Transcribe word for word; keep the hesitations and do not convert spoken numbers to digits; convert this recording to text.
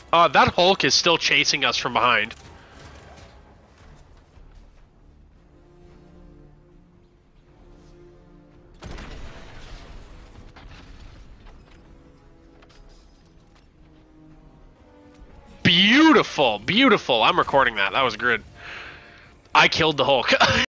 Uh, that Hulk is still chasing us from behind. Beautiful, beautiful. I'm recording that. That was good. I killed the Hulk.